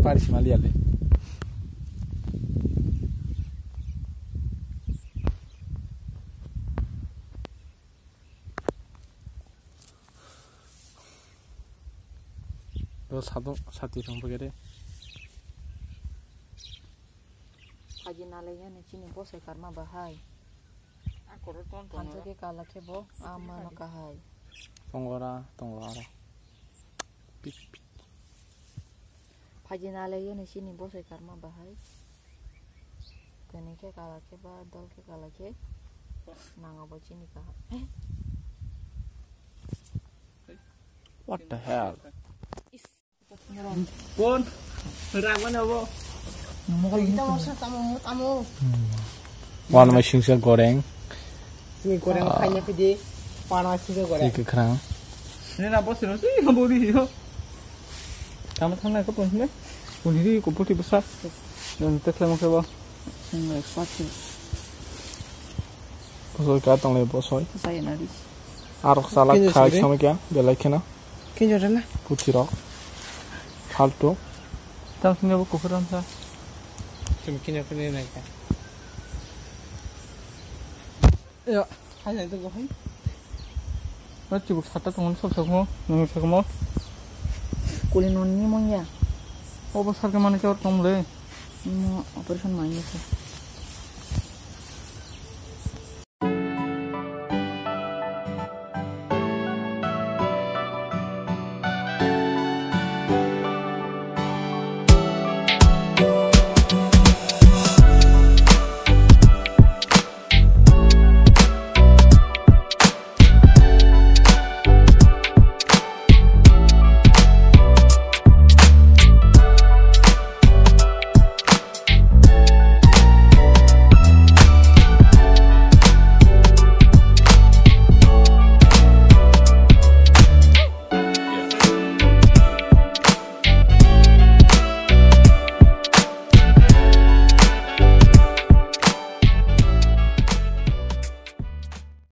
Paris Maliale. Terus satu sampai kiri. Haji nalenya nih cini bos karma bahai. Aku ruton tuh. Kantor ke kalah ke bo aman kahai. Tonggora. Pip. Haji nalenya nih cini bos karma bahai. Kene ke kalah ke ba dol ke kalah ke. Nanga bo cini kah. What the hell? Pun, berawan apa? Kita mau tamu. One machine sel goreng. Ini goreng kayaknya gede, panas juga goreng. Iki kerang. Ini apa sih? Ini apa dia? Kamu tahu nggak pun sih? Pun ini kumpul di besar. Dan Tesla mau coba. Nggak ekspati. Bosoi katong le bosoi. Saya nari. Arok salak khai sama kya? Belai kena. Kini ada lah. Putih rok. Falto. Tahu sini apa kukuran sah? Cuma kini apa ni naik kan? Ya, hanya itu kau hai. Nanti cukup satu tunggu sok mau, mau. Kulin ni mo ya. Oh besar ke mana cawat kamu le? Mo operation mainnya sih.